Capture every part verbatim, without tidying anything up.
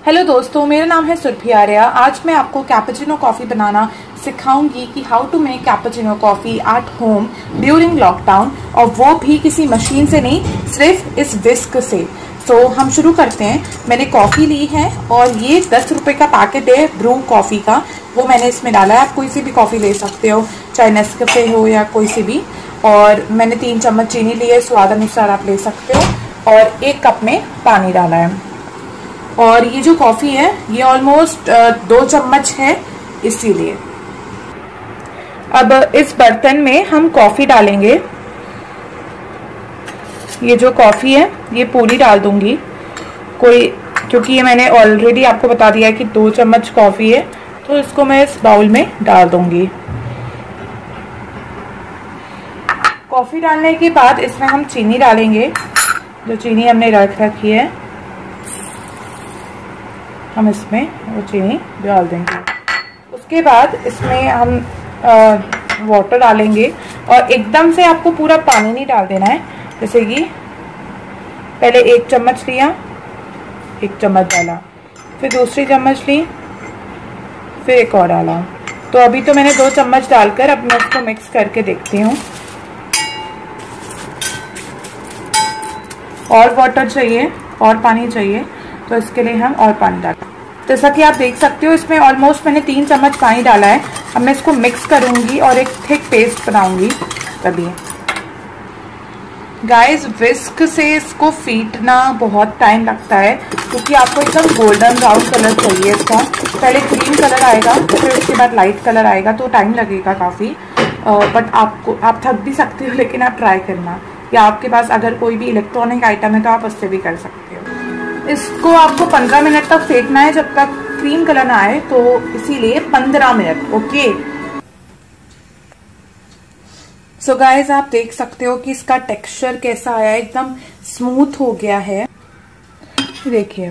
Hello दोस्तों, मेरा नाम है सुरभि आर्या। आज मैं आपको कैपुचिनो कॉफ़ी बनाना सिखाऊंगी कि how to make cappuccino coffee at home during lockdown, और वो भी किसी मशीन से नहीं, सिर्फ इस विस्क से। सो so, हम शुरू करते हैं। मैंने कॉफ़ी ली है और ये दस रुपये का पैकेट है ब्रू कॉफ़ी का, वो मैंने इसमें डाला है। आप कोई सी भी कॉफ़ी ले सकते हो, चाहे नेस्कैफे हो या कोई सी भी। और मैंने तीन चम्मच चीनी ली है, स्वाद अनुसार आप ले सकते हो। और एक कप में पानी डाला है। और ये जो कॉफ़ी है ये ऑलमोस्ट दो चम्मच है, इसीलिए। अब इस बर्तन में हम कॉफ़ी डालेंगे। ये जो कॉफ़ी है ये पूरी डाल दूंगी, कोई क्योंकि ये मैंने ऑलरेडी आपको बता दिया है कि दो चम्मच कॉफ़ी है, तो इसको मैं इस बाउल में डाल दूंगी। कॉफ़ी डालने के बाद इसमें हम चीनी डालेंगे। जो चीनी हमने रख रखी है हम इसमें वो चीनी डाल देंगे। उसके बाद इसमें हम वाटर डालेंगे, और एकदम से आपको पूरा पानी नहीं डाल देना है। जैसे कि पहले एक चम्मच लिया, एक चम्मच डाला, फिर दूसरी चम्मच ली, फिर एक और डाला। तो अभी तो मैंने दो चम्मच डालकर अब मैं इसको मिक्स करके देखती हूँ। और वाटर चाहिए और पानी चाहिए, तो इसके लिए हम और पानी डालें। जैसा कि आप देख सकते हो इसमें ऑलमोस्ट मैंने तीन चम्मच पानी डाला है। अब मैं इसको मिक्स करूंगी और एक थिक पेस्ट बनाऊंगी। तभी गाइस, विस्क से इसको फीटना बहुत टाइम लगता है, क्योंकि आपको एकदम गोल्डन ब्राउन कलर चाहिए इसका। पहले क्रीम कलर आएगा, फिर उसके बाद लाइट कलर आएगा, तो टाइम लगेगा काफ़ी। बट आपको आप थक भी सकते हो, लेकिन आप ट्राई करना। या आपके पास अगर कोई भी इलेक्ट्रॉनिक आइटम है तो आप उससे भी कर सकते हो। इसको आपको पंद्रह मिनट तक फेंटना है, जब तक क्रीम कलर ना आए, तो इसीलिए पंद्रह मिनट। ओके। सो गाइज, आप देख सकते हो कि इसका टेक्सचर कैसा आया है, एकदम स्मूथ हो गया है। देखिए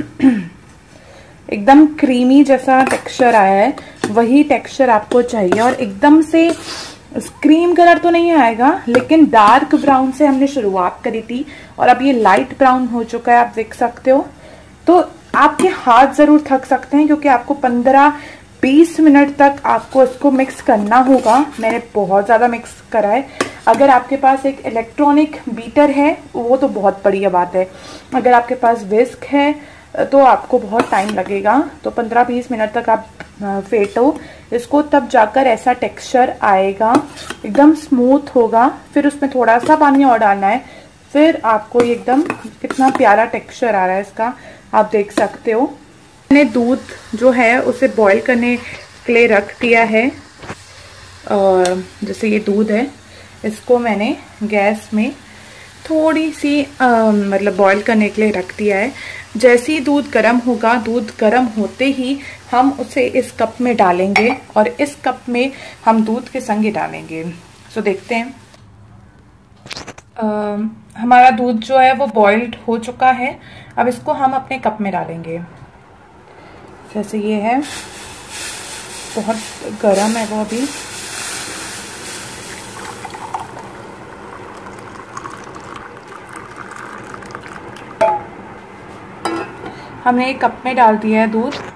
एकदम क्रीमी जैसा टेक्सचर आया है, वही टेक्सचर आपको चाहिए। और एकदम से क्रीम कलर तो नहीं आएगा, लेकिन डार्क ब्राउन से हमने शुरुआत करी थी और अब ये लाइट ब्राउन हो चुका है, आप देख सकते हो। तो आपके हाथ जरूर थक सकते हैं, क्योंकि आपको पंद्रह बीस मिनट तक आपको इसको मिक्स करना होगा। मैंने बहुत ज्यादा मिक्स करा है। अगर आपके पास एक इलेक्ट्रॉनिक बीटर है वो तो बहुत बढ़िया बात है। अगर आपके पास विस्क है तो आपको बहुत टाइम लगेगा। तो पंद्रह बीस मिनट तक आप फेंटो इसको, तब जाकर ऐसा टेक्सचर आएगा, एकदम स्मूथ होगा। फिर उसमें थोड़ा सा पानी और डालना है, फिर आपको एकदम कितना प्यारा टेक्सचर आ रहा है इसका, आप देख सकते हो। मैंने दूध जो है उसे बॉईल करने के लिए रख दिया है। और जैसे ये दूध है, इसको मैंने गैस में थोड़ी सी आ, मतलब बॉईल करने के लिए रख दिया है। जैसे ही दूध गर्म होगा, दूध गर्म होते ही हम उसे इस कप में डालेंगे, और इस कप में हम दूध के संगे डालेंगे। सो देखते हैं। आ, हमारा दूध जो है वो बॉइल्ड हो चुका है। अब इसको हम अपने कप में डालेंगे। जैसे ये है, बहुत गर्म है वो अभी। हमने एक कप में डाल दिया है दूध।